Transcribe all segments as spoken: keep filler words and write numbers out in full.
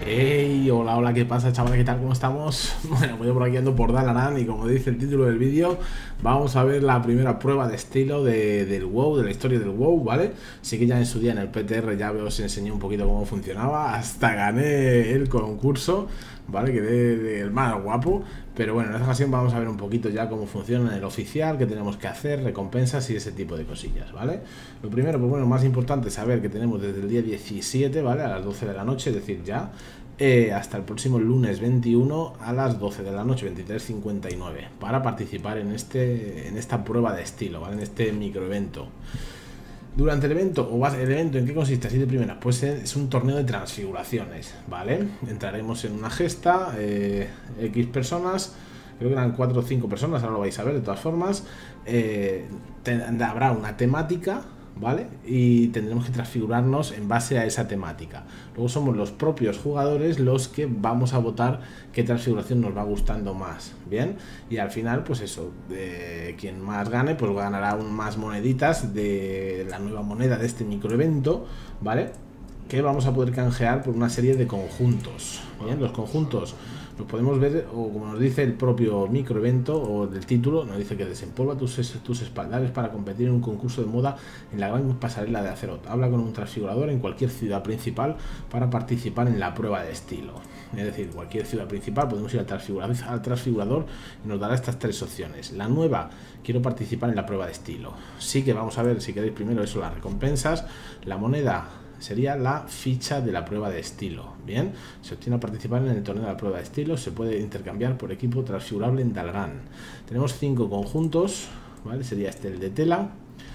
Hey, hola, hola, ¿qué pasa, chavales? ¿Qué tal? ¿Cómo estamos? Bueno, pues yo por aquí ando por Dalaran y como dice el título del vídeo, vamos a ver la primera prueba de estilo de, del WoW, de la historia del WoW, ¿vale? Sí que ya en su día en el P T R ya os enseñé un poquito cómo funcionaba, hasta gané el concurso, ¿vale? Quedé el más guapo, pero bueno, en esta ocasión vamos a ver un poquito ya cómo funciona en el oficial, qué tenemos que hacer, recompensas y ese tipo de cosillas, ¿vale? Lo primero, pues bueno, más importante es saber que tenemos desde el día diecisiete, ¿vale? A las doce de la noche, es decir, ya... Eh, hasta el próximo lunes veintiuno a las doce de la noche, veintitrés cincuenta y nueve, para participar en, este, en esta prueba de estilo, ¿vale? En este microevento. Durante el evento, o el evento, ¿en qué consiste? Así de primera, pues es un torneo de transfiguraciones, ¿vale? Entraremos en una gesta, eh, X personas, creo que eran cuatro o cinco personas, ahora lo vais a ver de todas formas. Eh, habrá una temática, ¿vale? Y tendremos que transfigurarnos en base a esa temática. Luego somos los propios jugadores los que vamos a votar qué transfiguración nos va gustando más, ¿bien? Y al final, pues eso, de quien más gane, pues ganará aún más moneditas de la nueva moneda de este microevento, ¿vale? Que vamos a poder canjear por una serie de conjuntos, ¿bien? Los conjuntos los podemos ver, o como nos dice el propio microevento o del título, nos dice que desempolva tus, tus espaldares para competir en un concurso de moda en la gran pasarela de Azeroth. Habla con un transfigurador en cualquier ciudad principal para participar en la prueba de estilo. Es decir, cualquier ciudad principal podemos ir al transfigurador, al transfigurador y nos dará estas tres opciones. La nueva, quiero participar en la prueba de estilo. Sí que vamos a ver, si queréis primero eso, las recompensas. La moneda sería la ficha de la prueba de estilo. Bien, se obtiene a participar en el torneo de la prueba de estilo, se puede intercambiar por equipo transfigurable en Dalaran. Tenemos cinco conjuntos, ¿vale? Sería este el de tela,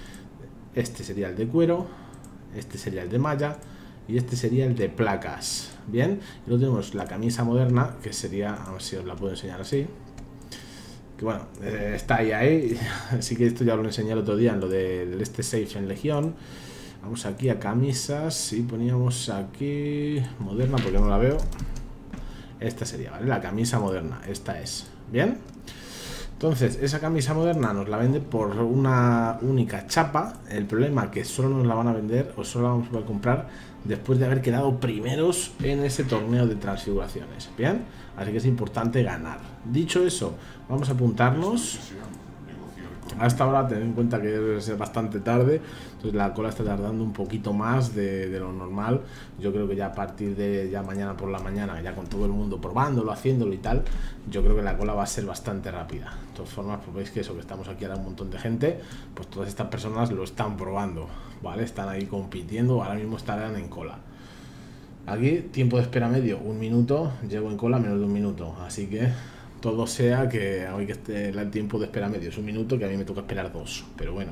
este sería el de cuero, este sería el de malla y este sería el de placas. Bien, y luego tenemos la camisa moderna, que sería, a ver si os la puedo enseñar así, que bueno, eh, está ahí ahí, así que esto ya lo enseñé el otro día en lo del este Safe en Legión. Vamos aquí a camisas y poníamos aquí moderna porque no la veo. Esta sería, ¿vale? La camisa moderna, esta es. ¿Bien? Entonces, esa camisa moderna nos la vende por una única chapa. El problema es que solo nos la van a vender o solo la vamos a poder comprar después de haber quedado primeros en ese torneo de transfiguraciones. ¿Bien? Así que es importante ganar. Dicho eso, vamos a apuntarnos. Hasta ahora tened en cuenta que es bastante tarde, entonces la cola está tardando un poquito más de, de lo normal. Yo creo que ya a partir de ya mañana por la mañana, ya con todo el mundo probándolo, haciéndolo y tal, yo creo que la cola va a ser bastante rápida. De todas formas, pues veis que eso, que estamos aquí ahora un montón de gente, pues todas estas personas lo están probando, ¿vale? Están ahí compitiendo, ahora mismo estarán en cola. Aquí, tiempo de espera medio, un minuto, llevo en cola menos de un minuto, así que... todo sea que hoy que esté el tiempo de espera medio es un minuto, que a mí me toca esperar dos, pero bueno.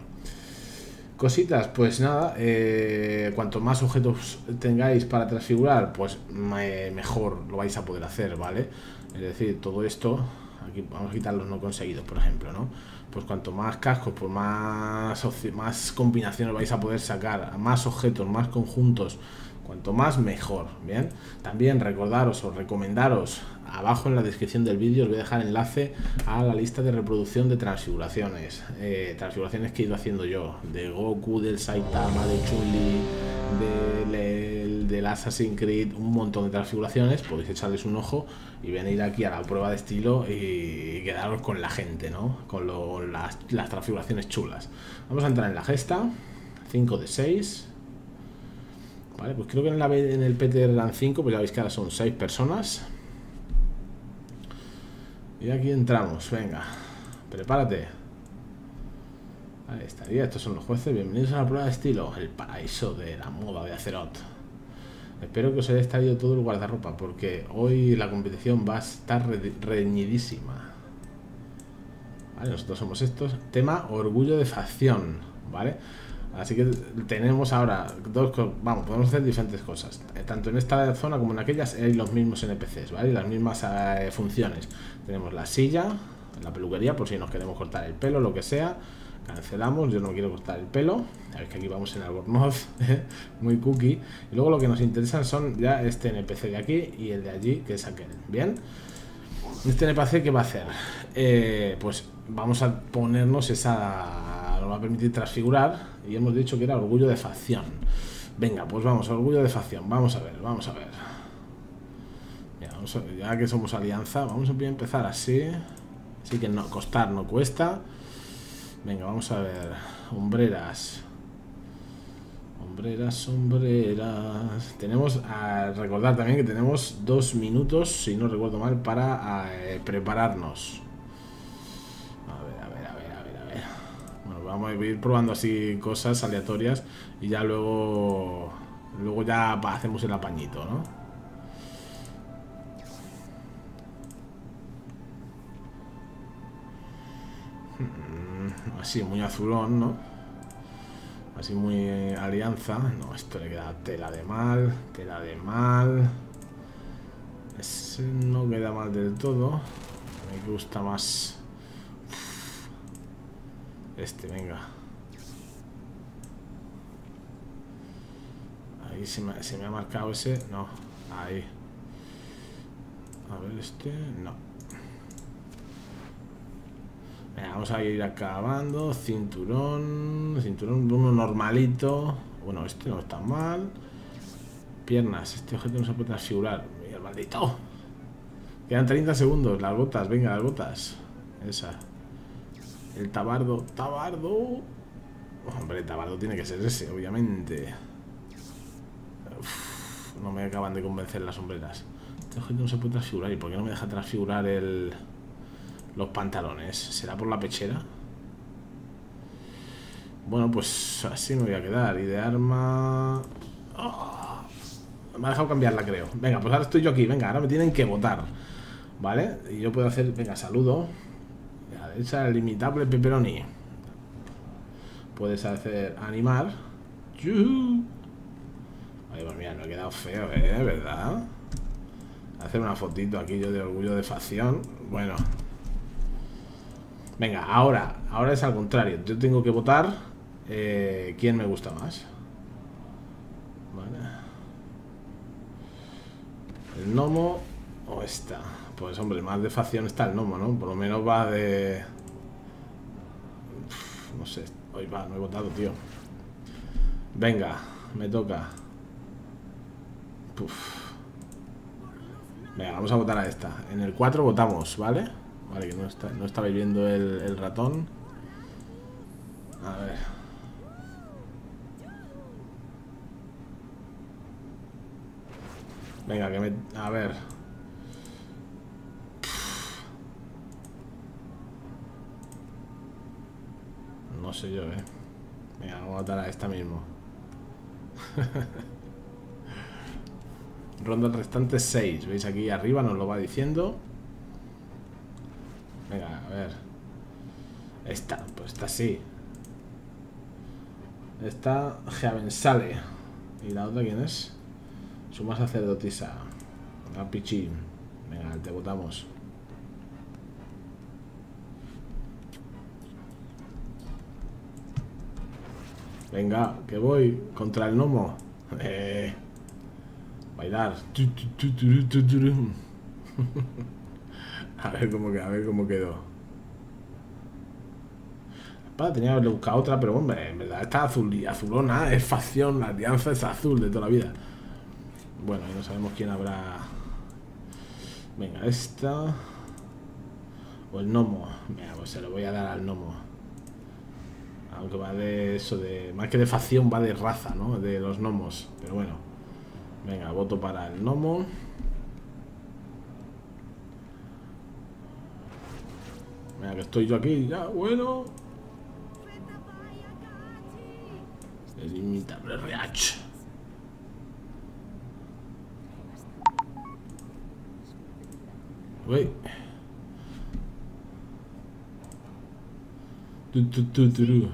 Cositas, pues nada, eh, cuanto más objetos tengáis para transfigurar, pues me, mejor lo vais a poder hacer, ¿vale? Es decir, todo esto, aquí vamos a quitar los no conseguidos, por ejemplo, ¿no? Pues cuanto más cascos, pues más, más combinaciones vais a poder sacar, más objetos, más conjuntos, cuanto más mejor, ¿bien? También recordaros o recomendaros, abajo en la descripción del vídeo os voy a dejar enlace a la lista de reproducción de transfiguraciones, eh, transfiguraciones que he ido haciendo yo, de Goku, del Saitama, de Chun-Li, del, del Assassin's Creed, un montón de transfiguraciones. Podéis echarles un ojo y venir aquí a la prueba de estilo y quedaros con la gente, ¿no? Con lo, las, las transfiguraciones chulas. Vamos a entrar en la gesta, cinco de seis. Vale, pues creo que en, la, en el P T R eran cinco, pues ya veis que ahora son seis personas. Y aquí entramos, venga, prepárate. Ahí estaría, estos son los jueces. Bienvenidos a la prueba de estilo, el paraíso de la moda de Azeroth. Espero que os haya estallado todo el guardarropa, porque hoy la competición va a estar re reñidísima. Vale, nosotros somos estos. Tema orgullo de facción, ¿vale? Así que tenemos ahora dos, vamos, podemos hacer diferentes cosas. Tanto en esta zona como en aquellas hay los mismos N P Cs, ¿vale? Las mismas eh, funciones. Tenemos la silla, la peluquería, por si nos queremos cortar el pelo, lo que sea. Cancelamos, yo no quiero cortar el pelo. A ver que aquí vamos en Albornoz, muy cookie. Y luego lo que nos interesan son ya este N P C de aquí y el de allí, que es aquel. Bien. Este N P C, ¿qué va a hacer? Eh, pues vamos a ponernos esa... nos va a permitir transfigurar, y hemos dicho que era orgullo de facción. Venga, pues vamos, orgullo de facción, vamos a ver, vamos a ver. Vamos a, ya que somos alianza, vamos a empezar así. Así que no, costar no cuesta. Venga, vamos a ver. Hombreras. Hombreras, sombreras. Tenemos a recordar también que tenemos dos minutos, si no recuerdo mal, para eh, prepararnos. A ver, a ver, a ver, a ver, a ver. Bueno, vamos a ir probando así cosas aleatorias y ya luego, luego ya hacemos el apañito, ¿no? Así, muy azulón, ¿no? Así muy eh, alianza. No, esto le queda tela de mal. Tela de mal. Ese no queda mal del todo. Me gusta más este, venga. Ahí se me, se me ha marcado ese. No, ahí. A ver, este, no. Venga, vamos a ir acabando. Cinturón. Cinturón uno normalito. Bueno, este no está mal. Piernas. Este objeto no se puede transfigurar. Mira, maldito. Quedan treinta segundos. Las botas, venga, las botas. Esa. El tabardo. Tabardo. Hombre, el tabardo tiene que ser ese, obviamente. Uf, no me acaban de convencer las sombreras. Este objeto no se puede transfigurar. ¿Y por qué no me deja transfigurar el... los pantalones? ¿Será por la pechera? Bueno, pues así me voy a quedar. Y de arma... Oh, me ha dejado cambiarla, creo. Venga, pues ahora estoy yo aquí. Venga, ahora me tienen que votar, ¿vale? Y yo puedo hacer... Venga, saludo. A la derecha, el imitable pepperoni. Puedes hacer animar. ¡Yuhu! Ay, pues mira, no he quedado feo, ¿eh? ¿Verdad? Hacer una fotito aquí yo de orgullo de facción. Bueno... Venga, ahora, ahora es al contrario. Yo tengo que votar eh, quién me gusta más. Vale. El gnomo o esta. Pues hombre, más de facción está el gnomo, ¿no? Por lo menos va de... Uf, no sé, hoy va, no he votado, tío. Venga, me toca. Uf. Venga, vamos a votar a esta. En el cuatro votamos, ¿vale? Vale, que no, está, no estaba viendo el, el ratón. A ver. Venga, que me... A ver. No sé yo, eh. Venga, vamos a votar a esta mismo. Ronda restante seis. ¿Veis aquí arriba? Nos lo va diciendo. Venga, a ver. Esta, pues esta sí. Esta Geavensale. ¿Y la otra quién es? Suma sacerdotisa. Una pichín. Venga, te votamos. Venga, que voy contra el gnomo. Eh, bailar. A ver cómo quedó, a ver cómo quedó. Para, tenía que haberle buscado otra, pero hombre, en verdad está azul y azulona, es facción, la alianza es azul de toda la vida. Bueno, y no sabemos quién habrá. Venga, esta. O el gnomo. Mira, pues se lo voy a dar al gnomo. Aunque va de eso, de. Más que de facción, va de raza, ¿no? De los gnomos. Pero bueno. Venga, voto para el gnomo. Mira que estoy yo aquí, ya, bueno. El imitable Reach. Uy. Tu, tu, tu, tu, tu.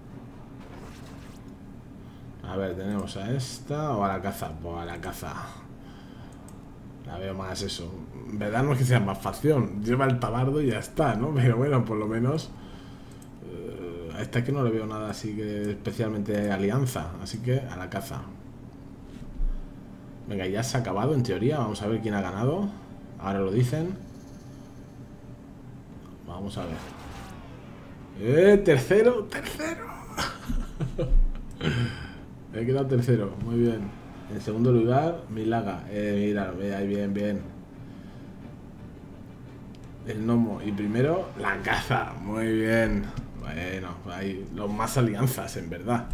A ver, tenemos a esta o a la caza. Pues a la caza. La veo más eso. En verdad no es que sea más facción. Lleva el tabardo y ya está, ¿no? Pero bueno, por lo menos eh, a esta es que no le veo nada así que especialmente alianza. Así que a la caza. Venga, ya se ha acabado en teoría. Vamos a ver quién ha ganado. Ahora lo dicen. Vamos a ver. ¡Eh! ¡Tercero! ¡Tercero! He quedado tercero. Muy bien. En segundo lugar, Milaga. Eh, mira, ahí bien, bien. El gnomo. Y primero, la caza. Muy bien. Bueno, hay los más alianzas, en verdad.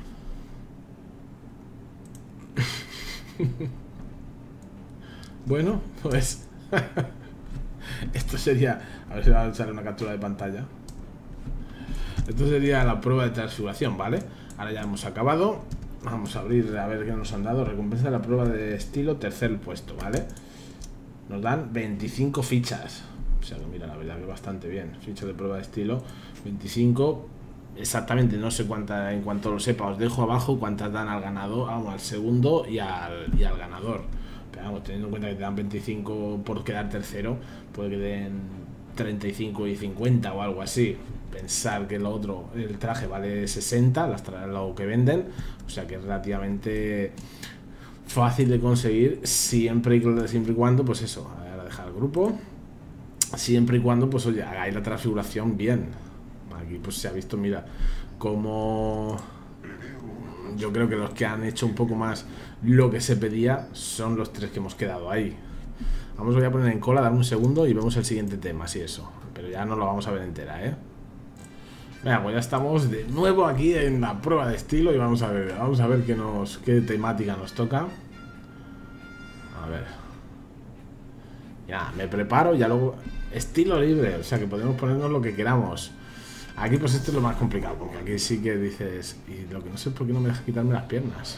Bueno, pues... Esto sería... A ver si va a echar una captura de pantalla. Esto sería la prueba de transfiguración, ¿vale? Ahora ya hemos acabado. Vamos a abrir a ver qué nos han dado. Recompensa de la prueba de estilo, tercer puesto, ¿vale? Nos dan veinticinco fichas. O sea que mira, la verdad que bastante bien. Fichas de prueba de estilo, veinticinco. Exactamente, no sé cuántas, en cuanto lo sepa, os dejo abajo cuántas dan al ganador, vamos, al segundo y al, y al ganador. Pero vamos, teniendo en cuenta que te dan veinticinco por quedar tercero, puede que den treinta y cinco y cincuenta o algo así. Pensar que lo otro, el traje vale sesenta, las lo que venden, o sea que es relativamente fácil de conseguir siempre y, siempre y cuando, pues eso, ahora dejar el grupo, siempre y cuando, pues oye, hagáis la transfiguración bien. Aquí pues se ha visto, mira, como yo creo que los que han hecho un poco más lo que se pedía son los tres que hemos quedado ahí. Vamos, voy a poner en cola, dar un segundo y vemos el siguiente tema, así eso, pero ya no lo vamos a ver entera, ¿eh? Venga, pues ya estamos de nuevo aquí en la prueba de estilo y vamos a ver, vamos a ver qué nos, qué temática nos toca. A ver. Ya, me preparo, ya luego... Estilo libre, o sea que podemos ponernos lo que queramos. Aquí pues esto es lo más complicado, porque aquí sí que dices... Y lo que no sé es por qué no me deja quitarme las piernas.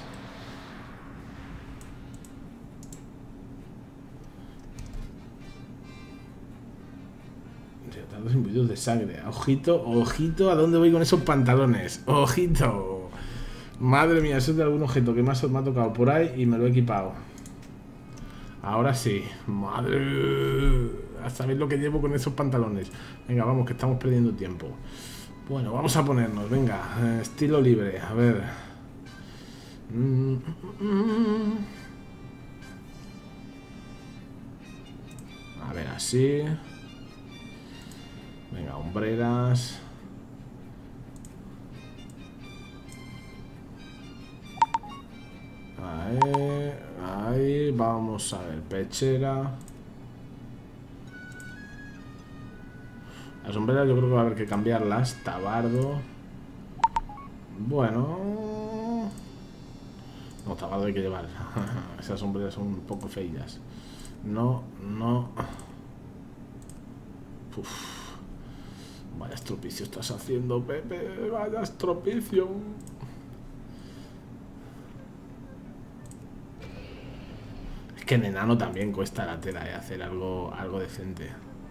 Los imbuidos de sangre. Ojito, ojito, ¿a dónde voy con esos pantalones? Ojito. Madre mía, eso es de algún objeto que más me ha tocado por ahí y me lo he equipado. Ahora sí. Madre. A saber lo que llevo con esos pantalones. Venga, vamos, que estamos perdiendo tiempo. Bueno, vamos a ponernos, venga. Eh, estilo libre, a ver. Mm, mm, mm. A ver, así. Venga, hombreras. Ahí, ahí, vamos a ver, pechera. Las hombreras yo creo que va a haber que cambiarlas. Tabardo. Bueno. No, tabardo hay que llevar. Esas hombreras son un poco feillas. No, no. Uf. Vaya estropicio estás haciendo, Pepe. Vaya estropicio. Es que en enano también cuesta la tela, ¿eh? Hacer algo, algo decente.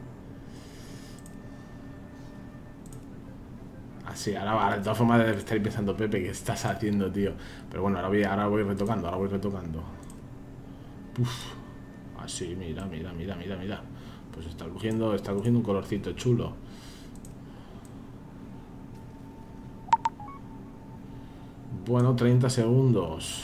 Así, ahora, ahora de todas formas estaréis pensando, Pepe, ¿qué estás haciendo, tío? Pero bueno, ahora voy, ahora voy retocando, ahora voy retocando. Uf. Así, mira, mira, mira, mira, mira. Pues está cogiendo, está cogiendo un colorcito chulo. Bueno, treinta segundos.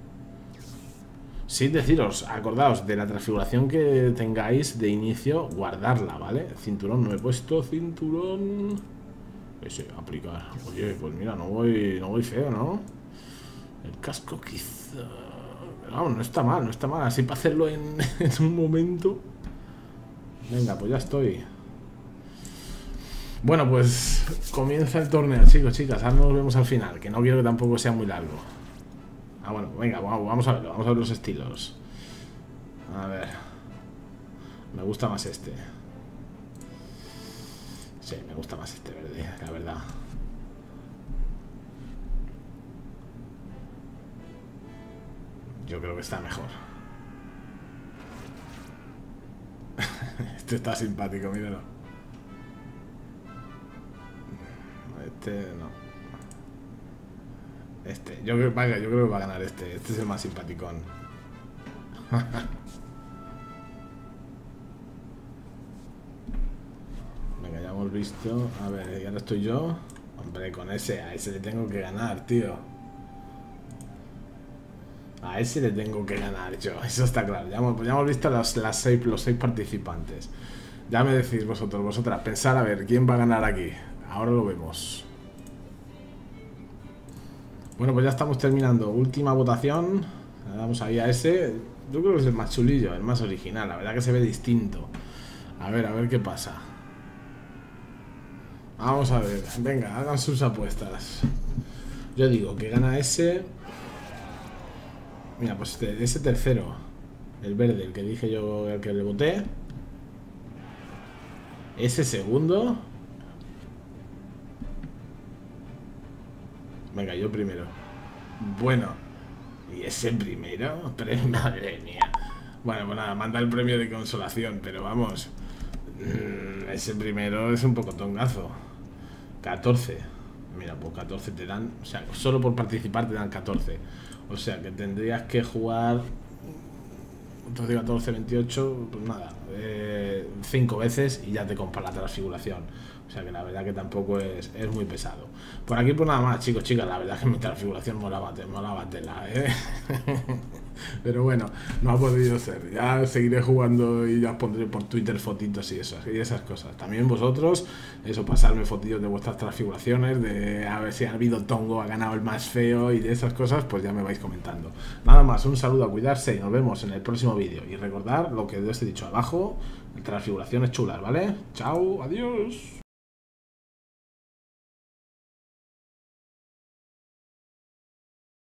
Sí, deciros, acordaos de la transfiguración que tengáis de inicio, guardarla, ¿vale? Cinturón no he puesto, cinturón. Ese, aplicar. Oye, pues mira, no voy, no voy feo, ¿no? El casco quizá... No, no está mal, no está mal. Así para hacerlo en, en un momento. Venga, pues ya estoy. Bueno, pues comienza el torneo, chicos, chicas. Ahora nos vemos al final, que no quiero que tampoco sea muy largo. Ah, bueno, venga, vamos a verlo. Vamos a ver los estilos. A ver. Me gusta más este. Sí, me gusta más este verde, la verdad. Yo creo que está mejor. Este está simpático, míralo. Este no. Este, yo creo, vaya, yo creo que va a ganar este. Este es el más simpaticón. Venga, ya hemos visto. A ver, ya no estoy yo. Hombre, con ese, a ese le tengo que ganar, tío. A ese le tengo que ganar yo, eso está claro. Ya hemos, ya hemos visto los, las seis, los seis participantes. Ya me decís vosotros, vosotras, pensar a ver quién va a ganar aquí. Ahora lo vemos. Bueno, pues ya estamos terminando. Última votación. Le damos ahí a ese. Yo creo que es el más chulillo, el más original. La verdad que se ve distinto A ver, a ver qué pasa. Vamos a ver. Venga, hagan sus apuestas. Yo digo que gana ese. Mira, pues este, ese tercero. El verde, el que dije yo, el que le voté. Ese segundo. Venga, yo primero. Bueno. ¿Y ese primero? Pero madre mía. Bueno, pues nada, manda el premio de consolación. Pero vamos, ese primero es un poco tongazo. catorce. Mira, pues catorce te dan. O sea, solo por participar te dan catorce. O sea, que tendrías que jugar entonces catorce, veintiocho. Pues nada, eh, cinco veces y ya te compras la transfiguración. O sea que la verdad que tampoco es, es muy pesado. Por aquí pues nada más, chicos, chicas. La verdad que mi transfiguración molaba, molaba tela, ¿eh? Pero bueno, no ha podido ser. Ya seguiré jugando y ya os pondré por Twitter fotitos y esas, y esas cosas. También vosotros, eso, pasarme fotillos de vuestras transfiguraciones, de a ver si ha habido tongo, ha ganado el más feo y de esas cosas, pues ya me vais comentando. Nada más, un saludo, a cuidarse y nos vemos en el próximo vídeo. Y recordad lo que os he dicho abajo, transfiguraciones chulas, ¿vale? Chao, adiós.